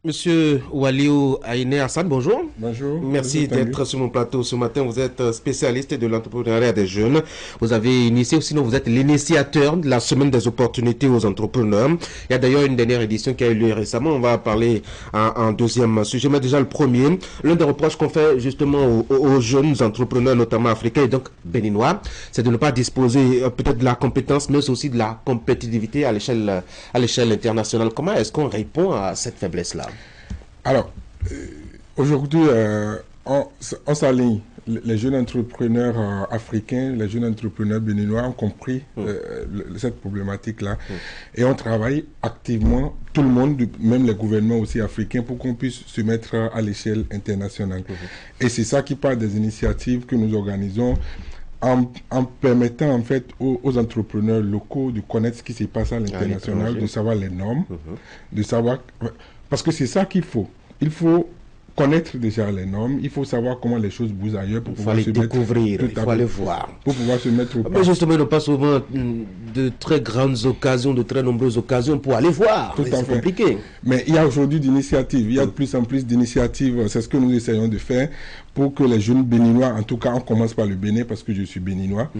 Monsieur Waliou Aïné Hassan, bonjour. Bonjour. Merci d'être sur mon plateau ce matin. Vous êtes spécialiste de l'entrepreneuriat des jeunes. Vous avez initié, ou sinon vous êtes l'initiateur de la semaine des opportunités aux entrepreneurs. Il y a d'ailleurs une dernière édition qui a eu lieu récemment. On va parler en deuxième sujet, mais déjà le premier. L'un des reproches qu'on fait justement aux jeunes entrepreneurs, notamment africains et donc béninois, c'est de ne pas disposer peut-être de la compétence, mais aussi de la compétitivité à l'échelle internationale. Comment est-ce qu'on répond à cette faiblesse-là? Alors, aujourd'hui, on s'aligne. Les jeunes entrepreneurs africains, les jeunes entrepreneurs béninois ont compris cette problématique-là. Et on travaille activement, tout le monde, même les gouvernements aussi africains, pour qu'on puisse se mettre à l'échelle internationale. Et c'est ça qui part des initiatives que nous organisons en permettant en fait aux entrepreneurs locaux de connaître ce qui se passe à l'international, de savoir les normes, de savoir... Parce que c'est ça qu'il faut. Il faut connaître déjà les normes, il faut savoir comment les choses bougent ailleurs pour pouvoir se découvrir, il faut aller voir. Pour pouvoir se mettre au pas. Mais justement, il n'y a pas souvent de très grandes occasions, de très nombreuses occasions pour aller voir. C'est compliqué. Mais il y a aujourd'hui d'initiatives, il y a de plus en plus d'initiatives, c'est ce que nous essayons de faire pour que les jeunes béninois, en tout cas on commence par le Bénin parce que je suis béninois.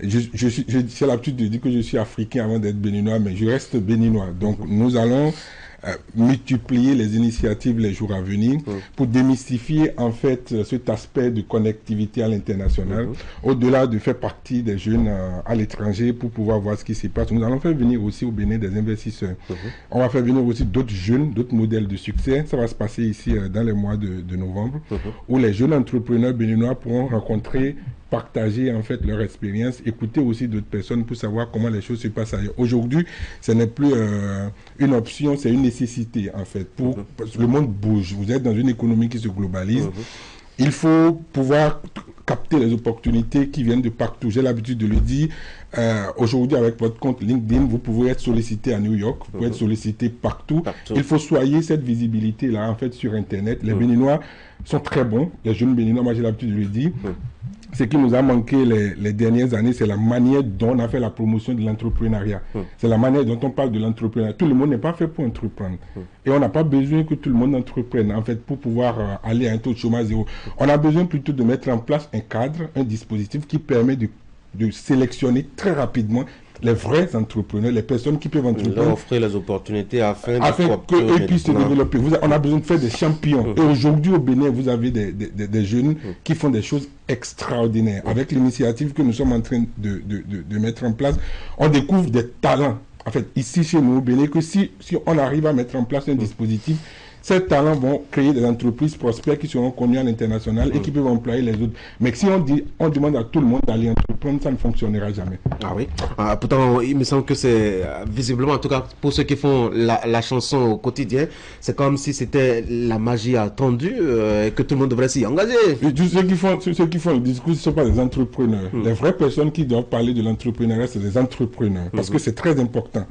J'ai l'habitude de dire que je suis africain avant d'être béninois, mais je reste béninois. Donc nous allons multiplier les initiatives les jours à venir pour démystifier en fait cet aspect de connectivité à l'international, au-delà de faire partie des jeunes à l'étranger pour pouvoir voir ce qui se passe. Nous allons faire venir aussi au Bénin des investisseurs. On va faire venir aussi d'autres jeunes, d'autres modèles de succès. Ça va se passer ici dans les mois de novembre, où les jeunes entrepreneurs béninois pourront rencontrer, partager en fait leur expérience, écouter aussi d'autres personnes pour savoir comment les choses se passent ailleurs. Aujourd'hui, ce n'est plus une option, c'est une nécessité en fait. Parce que le monde bouge, vous êtes dans une économie qui se globalise. Il faut pouvoir capter les opportunités qui viennent de partout. J'ai l'habitude de le dire. Aujourd'hui, avec votre compte LinkedIn, vous pouvez être sollicité à New York, vous pouvez être sollicité partout. Il faut soigner cette visibilité-là en fait sur Internet. Les Béninois sont très bons. Les jeunes Béninois, moi j'ai l'habitude de le dire. Ce qui nous a manqué les dernières années, c'est la manière dont on a fait la promotion de l'entrepreneuriat. C'est la manière dont on parle de l'entrepreneuriat. Tout le monde n'est pas fait pour entreprendre. Et on n'a pas besoin que tout le monde entreprenne, en fait, pour pouvoir aller à un taux de chômage zéro. On a besoin plutôt de mettre en place un cadre, un dispositif qui permet de sélectionner très rapidement les vrais entrepreneurs, les personnes qui peuvent entreprendre. Leur offrir les opportunités afin qu'eux puissent se développer. On a besoin de faire des champions. Et aujourd'hui, au Bénin, vous avez des jeunes qui font des choses extraordinaires. Avec l'initiative que nous sommes en train de mettre en place, on découvre des talents. En fait, ici, chez nous, au Bénin, que si on arrive à mettre en place un dispositif, ces talents vont créer des entreprises prospères qui seront connues à l'international et qui peuvent employer les autres. Mais si on demande à tout le monde d'aller entreprendre, ça ne fonctionnera jamais. Ah oui. Pourtant, il me semble que c'est visiblement, en tout cas pour ceux qui font la chanson au quotidien, c'est comme si c'était la magie attendue et que tout le monde devrait s'y engager. Ceux qui font le discours, ce ne sont pas des entrepreneurs. Les vraies personnes qui doivent parler de l'entrepreneuriat, c'est des entrepreneurs. Parce que c'est très important.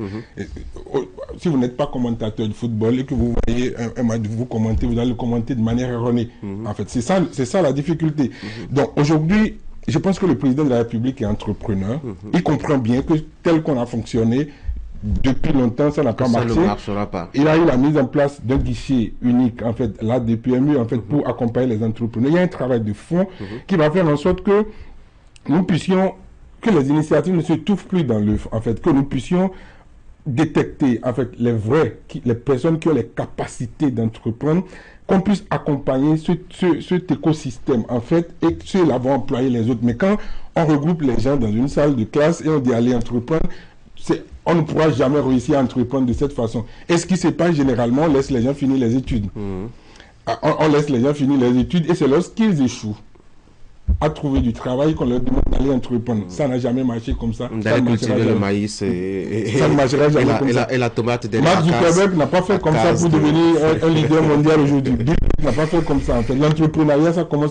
Si vous n'êtes pas commentateur de football et que vous voyez un match, vous commentez, vous allez le commenter de manière erronée. En fait, c'est ça la difficulté. Donc aujourd'hui, je pense que le président de la République est entrepreneur. Il comprend bien que tel qu'on a fonctionné depuis longtemps, ça n'a pas marché. Ça ne marchera pas. Il a eu la mise en place d'un guichet unique, en fait, là, des PME, en fait, pour accompagner les entrepreneurs. Il y a un travail de fond qui va faire en sorte que nous puissions, que les initiatives ne se touffent plus dans l'œuf, en fait, que nous puissions détecter en fait les personnes qui ont les capacités d'entreprendre, qu'on puisse accompagner cet écosystème en fait, et que ceux-là vont employer les autres. Mais quand on regroupe les gens dans une salle de classe et on dit aller entreprendre, on ne pourra jamais réussir à entreprendre de cette façon. Et ce qui se passe généralement, on laisse les gens finir les études. On laisse les gens finir les études et c'est lorsqu'ils échouent à trouver du travail qu'on leur demande d'aller entreprendre. Ça n'a jamais marché comme ça. D'aller cultiver le maïs ça ne marchera jamais comme ça. Et la tomate des Mark Zuckerberg n'a pas fait comme ça pour devenir un leader mondial aujourd'hui. Bill Gates n'a pas fait comme ça. En fait, l'entrepreneuriat, ça commence tôt.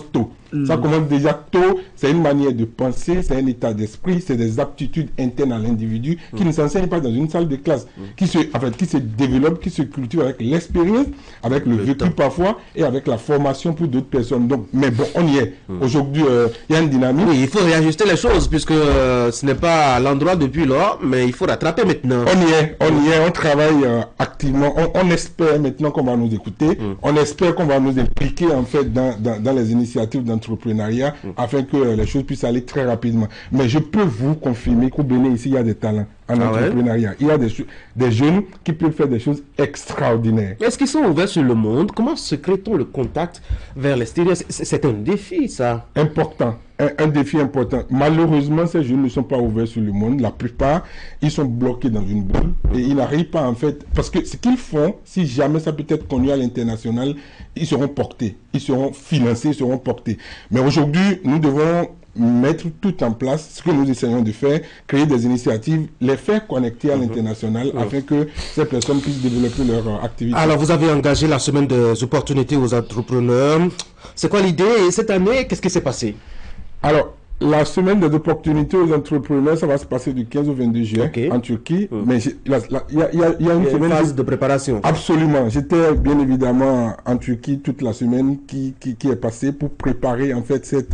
Ça commence déjà tôt, c'est une manière de penser, c'est un état d'esprit, c'est des aptitudes internes à l'individu qui ne s'enseignent pas dans une salle de classe, qui se développent, qui se cultivent avec l'expérience, avec le vécu parfois et avec la formation pour d'autres personnes. Donc, mais bon, on y est. Aujourd'hui, il y a une dynamique. Oui, il faut réajuster les choses puisque ce n'est pas à l'endroit depuis lors, mais il faut rattraper maintenant. On travaille activement. On espère maintenant qu'on va nous écouter. On espère qu'on va nous impliquer en fait dans les initiatives d'entrepreneuriat afin que les choses puissent aller très rapidement. Mais je peux vous confirmer qu'au Bénin, ici, il y a des talents en entrepreneuriat. Il y a des jeunes qui peuvent faire des choses extraordinaires. Est-ce qu'ils sont ouverts sur le monde? Comment se crée-t-on le contact vers l'extérieur? C'est un défi, ça. Important. Un défi important. Malheureusement, ces jeunes ne sont pas ouverts sur le monde. La plupart, ils sont bloqués dans une bulle et ils n'arrivent pas en fait. Parce que ce qu'ils font, si jamais ça peut être connu à l'international, ils seront portés, ils seront financés, ils seront portés. Mais aujourd'hui, nous devons mettre tout en place, ce que nous essayons de faire, créer des initiatives, les faire connecter à l'international afin que ces personnes puissent développer leur activité. Alors, vous avez engagé la semaine des opportunités aux entrepreneurs. C'est quoi l'idée? Et cette année, qu'est-ce qui s'est passé? Alors, la semaine des opportunités aux entrepreneurs, ça va se passer du 15 au 22 juin en Turquie. Mais il y a une phase de préparation. Absolument. J'étais bien évidemment en Turquie toute la semaine qui est passée pour préparer en fait cette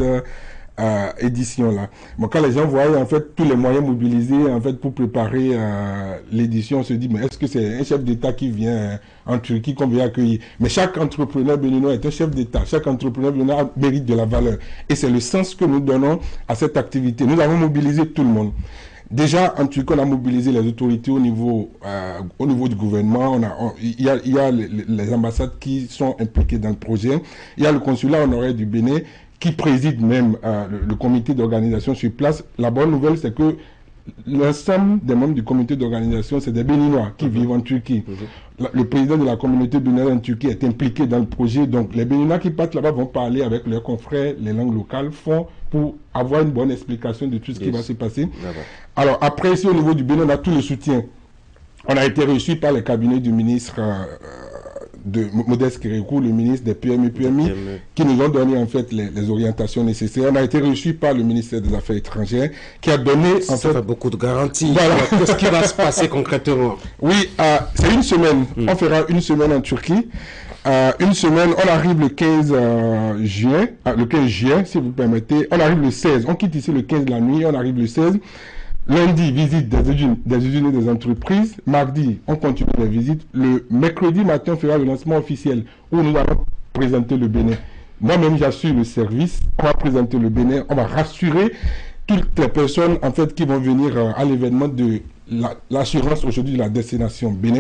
édition là. Bon, quand les gens voient en fait tous les moyens mobilisés en fait pour préparer l'édition, on se dit mais est-ce que c'est un chef d'État qui vient en Turquie qu'on vient accueillir? Mais chaque entrepreneur béninois est un chef d'État. Chaque entrepreneur béninois mérite de la valeur. Et c'est le sens que nous donnons à cette activité. Nous avons mobilisé tout le monde. Déjà, en Turquie, on a mobilisé les autorités au niveau du gouvernement. Il y a les ambassades qui sont impliquées dans le projet. Il y a le consulat honoraire du Bénin qui préside même le comité d'organisation sur place. La bonne nouvelle, c'est que l'ensemble des membres du comité d'organisation, c'est des Béninois qui vivent en Turquie. Le président de la communauté béninoise en Turquie est impliqué dans le projet. Donc, les Béninois qui partent là-bas vont parler avec leurs confrères, les langues locales, pour avoir une bonne explication de tout ce qui va se passer. Alors, après, ici, au niveau du Bénin, on a tout le soutien. On a été reçu par les cabinets du ministre de Modeste Kérékou, le ministre des PMI, qui nous ont donné en fait les orientations nécessaires. On a été reçu par le ministère des Affaires étrangères, qui a donné ça fait beaucoup de garanties. Voilà. Qu'est-ce qui va se passer concrètement? Oui, c'est une semaine. On fera une semaine en Turquie. Une semaine, on arrive le 15 juin, le 15 juin, si vous permettez. On arrive le 16. On quitte ici le 15 de la nuit, on arrive le 16. Lundi, visite des usines et des entreprises. Mardi, on continue les visites. Le mercredi matin, on fera le lancement officiel où nous allons présenter le Bénin. Moi-même, j'assure le service. On va présenter le Bénin. On va rassurer toutes les personnes en fait, qui vont venir à l'événement de l'assurance aujourd'hui de la destination Bénin.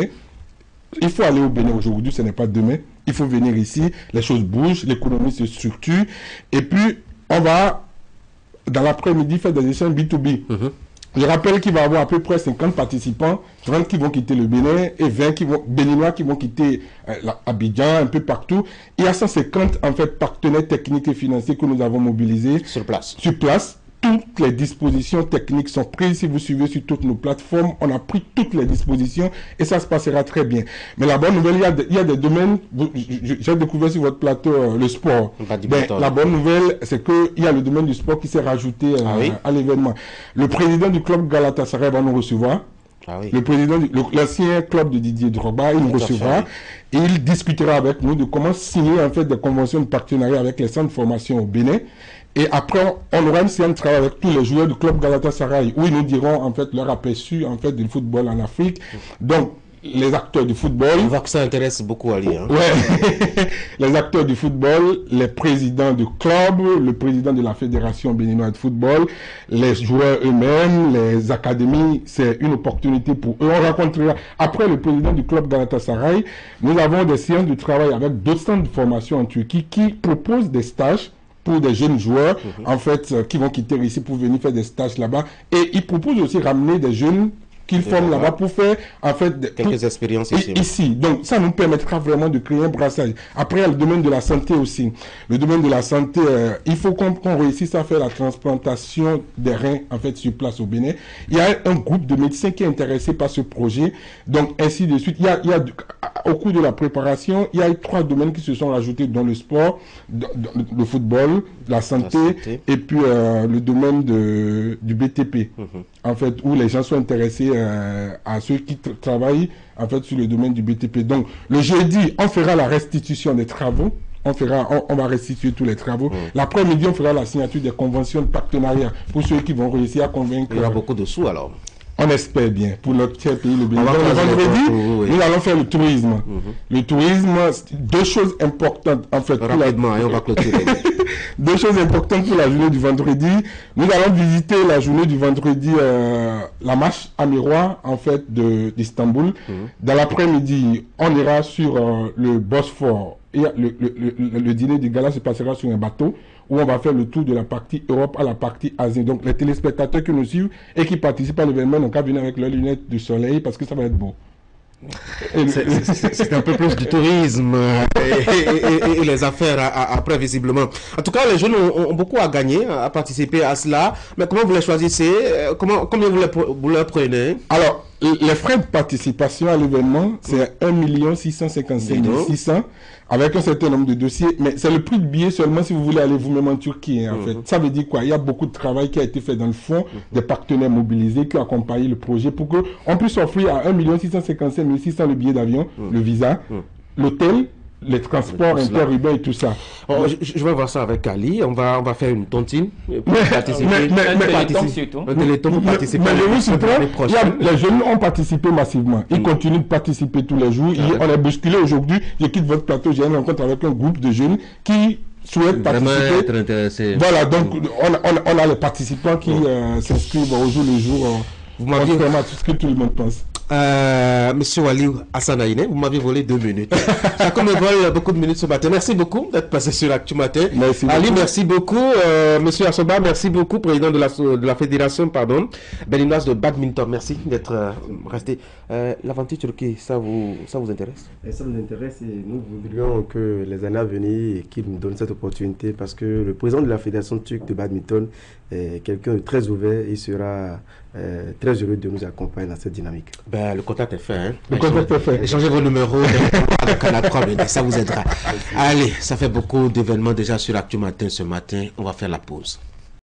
Il faut aller au Bénin aujourd'hui, ce n'est pas demain. Il faut venir ici. Les choses bougent, l'économie se structure. Et puis, on va, dans l'après-midi, faire des échanges B2B. Je rappelle qu'il va y avoir à peu près 50 participants, 30 qui vont quitter le Bénin et 20 béninois qui vont quitter Abidjan, un peu partout. Il y a 150 en fait, partenaires techniques et financiers que nous avons mobilisés. Sur place. Sur place. Toutes les dispositions techniques sont prises. Si vous suivez sur toutes nos plateformes, on a pris toutes les dispositions et ça se passera très bien. Mais la bonne nouvelle, il y a des domaines, j'ai découvert sur votre plateau le sport. La bonne nouvelle, c'est qu'il y a le domaine du sport qui s'est rajouté à l'événement. Le président du club Galatasaray va nous recevoir. Le président, l'ancien club de Didier Drogba, il nous recevra et il discutera avec nous de comment signer en fait des conventions de partenariat avec les centres de formation au Bénin. Et après, on aura une séance de travail avec tous les joueurs du club Galatasaray où ils nous diront en fait leur aperçu en fait du football en Afrique. Donc, les acteurs du football. On voit que ça intéresse beaucoup Ali. Hein. Ouais. Les acteurs du football, les présidents du club, le président de la Fédération béninoise de football, les joueurs eux-mêmes, les académies, c'est une opportunité pour eux. On rencontrera, après le président du club Galatasaray, nous avons des séances de travail avec d'autres centres de formation en Turquie qui proposent des stages pour des jeunes joueurs, en fait, qui vont quitter ici pour venir faire des stages là-bas. Et ils proposent aussi ramener des jeunes qu'ils forment là-bas pour faire en fait quelques expériences ici. Donc ça nous permettra vraiment de créer un brassage. Après, il y a le domaine de la santé aussi. Le domaine de la santé, il faut qu'on réussisse à faire la transplantation des reins en fait sur place au Bénin. Il y a un groupe de médecins qui est intéressé par ce projet. Donc ainsi de suite. Au cours de la préparation, il y a eu 3 domaines qui se sont rajoutés dans le sport, le football, la santé et puis le domaine du BTP. En fait, où les gens sont intéressés à ceux qui travaillent en fait sur le domaine du BTP. Donc, le jeudi, on fera la restitution des travaux. On va restituer tous les travaux. L'après-midi, on fera la signature des conventions de partenariat pour ceux qui vont réussir à convaincre. Il y aura beaucoup de sous alors. On espère bien pour notre cher pays, le Bénin. Le vendredi, nous allons faire le tourisme. Le tourisme, 2 choses importantes en fait. Rapidement, et on va clôturer. 2 choses importantes pour la journée du vendredi. Nous allons visiter la journée du vendredi, la marche à miroir en fait d'Istanbul. Dans l'après-midi, on ira sur le Bosphore. Et le dîner du gala se passera sur un bateau où on va faire le tour de la partie Europe à la partie Asie. Donc les téléspectateurs qui nous suivent et qui participent à l'événement n'ont qu'à venir avec leurs lunettes de soleil parce que ça va être beau. C'est un peu plus du tourisme et les affaires après visiblement. En tout cas, les jeunes ont beaucoup à gagner à participer à cela. Mais comment vous les choisissez? Combien vous les prenez? Alors, les frais de participation à l'événement, c'est 1 655 600 avec un certain nombre de dossiers. Mais c'est le prix de billet seulement si vous voulez aller vous-même en Turquie. En fait. Ça veut dire quoi? Il y a beaucoup de travail qui a été fait dans le fond, des partenaires mobilisés qui ont accompagné le projet pour qu'on puisse offrir à 1 655 600 le billet d'avion, le visa, l'hôtel, les transports interurbains et tout ça. Oh, je vais voir ça avec Ali. On va faire une tontine pour participer. Un téléthon pour participer. Mais je vous surprends, les jeunes ont participé massivement. Ils continuent de participer tous les jours. On est bousculé aujourd'hui. Je quitte votre plateau. J'ai une rencontre avec un groupe de jeunes qui souhaitent participer. Être intéressés. Voilà, donc on a les participants qui s'inscrivent au jour le jour. Vous m'avez vraiment tout ce que tout le monde pense. Monsieur Wali Hassanaïne, vous m'avez volé 2 minutes. Chacun me vole beaucoup de minutes ce matin. Merci beaucoup d'être passé sur l'Actu Matin. Ali, merci beaucoup. Monsieur Assoba, merci beaucoup, président de la fédération béninoise de badminton. Merci d'être resté. L'aventure turque, ça vous intéresse? Ça nous intéresse et nous voudrions que les années à venir qu'ils nous donnent cette opportunité parce que le président de la fédération turque de badminton est quelqu'un de très ouvert et sera très heureux de nous accompagner dans cette dynamique. Le contact est fait. Hein? Le contact est fait. Échangez vos numéros avec Canal 3, ça vous aidera. Allez, ça fait beaucoup d'événements déjà sur l'Actu Matin ce matin. On va faire la pause.